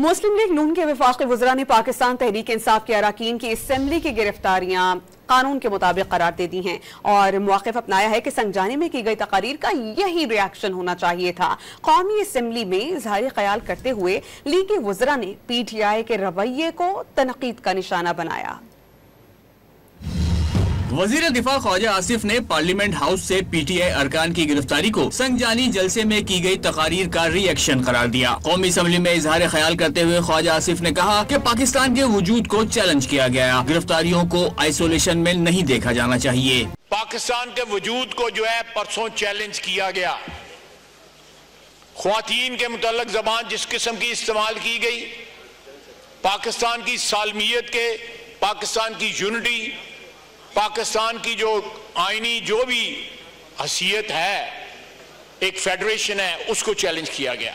मुस्लिम league नून के वफाकी वज़रा ने पाकिस्तान तहरीक इंसाफ के अरकान की असम्बली की गिरफ्तारियां कानून के मुताबिक करार दे दी हैं और मौक़िफ़ अपनाया है कि संगजानी में की गई तकारीर का यही रिएक्शन होना चाहिए था। कौमी असम्बली में इज़हार ख्याल करते हुए लीगी वज़रा ने PTI के रवैये को तनकीद का निशाना बनाया। वज़ीर दिफा ख्वाजा आसिफ ने पार्लियामेंट हाउस से PTI अरकान की गिरफ्तारी को संगजानी जलसे में की गई तकारीर का रिएक्शन करार दिया। कौमी असम्बली में इजहार ख्याल करते हुए ख्वाजा आसिफ ने कहा कि पाकिस्तान के वजूद को चैलेंज किया गया, गिरफ्तारियों को आइसोलेशन में नहीं देखा जाना चाहिए। पाकिस्तान के वजूद को जो है परसों चैलेंज किया गया। ख्वातीन के मुतल्लक ज़बान जिस किस्म की इस्तेमाल की गई, पाकिस्तान की सालमियत के, पाकिस्तान की यूनिटी, पाकिस्तान की जो आईनी जो भी हैसियत है, एक फेडरेशन है, उसको चैलेंज किया गया।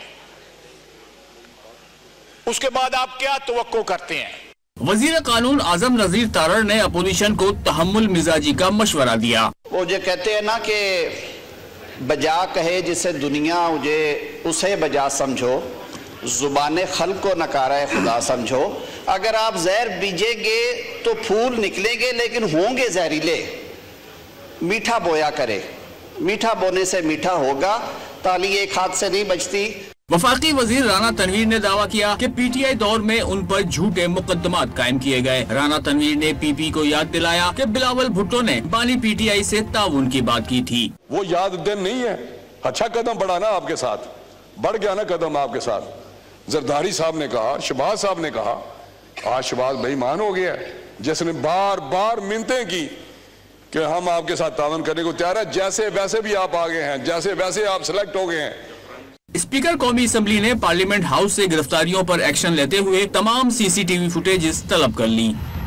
उसके बाद आप क्या तवक्को करते हैं? वजीर कानून आजम नजीर तारड़ ने अपोजिशन को तहम्मुल मिजाजी का मशवरा दिया। वो जो कहते हैं ना कि बजा कहे जिसे दुनिया उसे बजा समझो, जुबान खल को नकारा खुदा समझो। अगर आप जहर बीजेंगे तो फूल निकलेंगे, लेकिन होंगे जहरीले। मीठा बोया करे, मीठा बोने से मीठा होगा। ताली एक हाथ से नहीं बचती। वफाकी वजीर राना तनवीर ने दावा किया कि PTI दौर में उन पर झूठे मुकदमात कायम किए गए। राना तनवीर ने PP को याद दिलाया कि बिलावल भुट्टो ने बानी PTI से ताउन की बात की थी। वो याद दिन नहीं है। अच्छा कदम बढ़ा ना आपके साथ, बढ़ गया ना कदम आपके साथ। जरदारी साहब ने कहा, शहबाज साहब ने कहा, आज शहबाज बेईमान हो गया, जिसने बार बार मिन्नतें की कि हम आपके साथ तावन करने को तैयार है। जैसे वैसे भी आप आ गए हैं, जैसे वैसे आप सिलेक्ट हो गए हैं। स्पीकर कौमी असम्बली ने पार्लियामेंट हाउस से गिरफ्तारियों पर एक्शन लेते हुए तमाम CCTV फुटेजेस तलब कर ली।